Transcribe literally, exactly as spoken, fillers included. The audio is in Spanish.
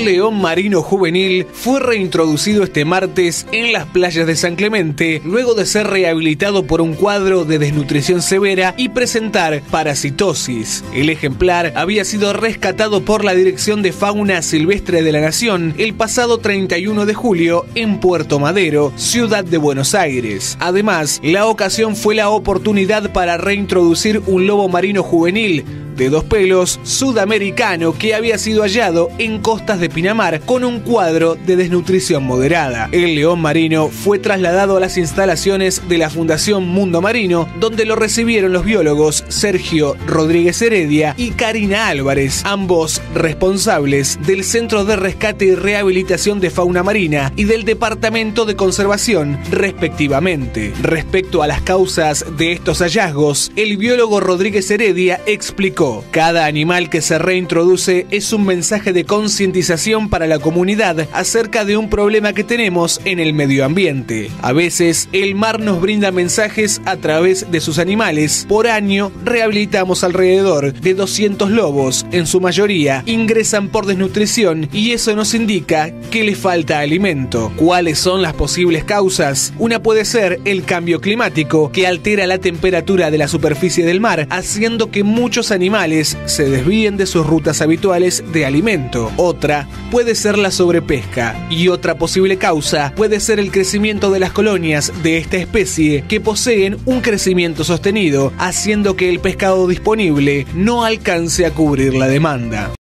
El león marino juvenil fue reintroducido este martes en las playas de San Clemente luego de ser rehabilitado por un cuadro de desnutrición severa y presentar parasitosis. El ejemplar había sido rescatado por la Dirección de Fauna Silvestre de la Nación el pasado treinta y uno de julio en Puerto Madero, ciudad de Buenos Aires. Además, la ocasión fue la oportunidad para reintroducir un lobo marino juvenil de dos pelos sudamericano que había sido hallado en costas de Pinamar con un cuadro de desnutrición moderada. El león marino fue trasladado a las instalaciones de la Fundación Mundo Marino, donde lo recibieron los biólogos Sergio Rodríguez Heredia y Karina Álvarez, ambos responsables del Centro de Rescate y Rehabilitación de Fauna Marina y del Departamento de Conservación, respectivamente. Respecto a las causas de estos hallazgos, el biólogo Rodríguez Heredia explicó: cada animal que se reintroduce es un mensaje de concientización para la comunidad acerca de un problema que tenemos en el medio ambiente. A veces, el mar nos brinda mensajes a través de sus animales. Por año, rehabilitamos alrededor de doscientos lobos. En su mayoría, ingresan por desnutrición y eso nos indica que les falta alimento. ¿Cuáles son las posibles causas? Una puede ser el cambio climático, que altera la temperatura de la superficie del mar, haciendo que muchos animales se desvíen de sus rutas habituales de alimento. Otra puede ser la sobrepesca, y otra posible causa puede ser el crecimiento de las colonias de esta especie, que poseen un crecimiento sostenido, haciendo que el pescado disponible no alcance a cubrir la demanda.